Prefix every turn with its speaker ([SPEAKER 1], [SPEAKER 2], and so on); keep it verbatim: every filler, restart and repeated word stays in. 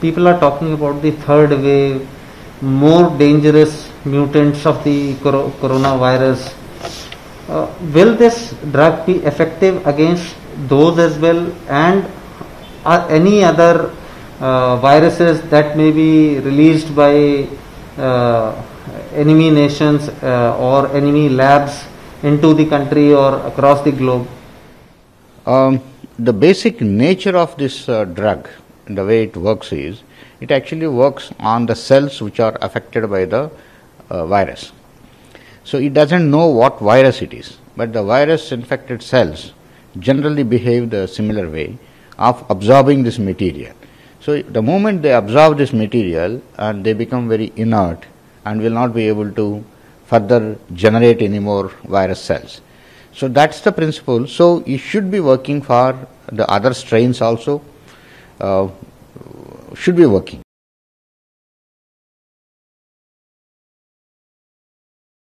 [SPEAKER 1] people are talking about the third wave, more dangerous mutants of the cor coronavirus. Uh, will this drug be effective against those as well, and are any other uh, viruses that may be released by uh, enemy nations uh, or enemy labs into the country or across the globe?
[SPEAKER 2] Um, the basic nature of this uh, drug, the way it works is, it actually works on the cells which are affected by the uh, virus. So it doesn't know what virus it is, but the virus infected cells generally behave the similar way of absorbing this material. So the moment they absorb this material and they become very inert and will not be able to further generate any more virus cells. So that's the principle. So it should be working for the other strains also, uh, should be working.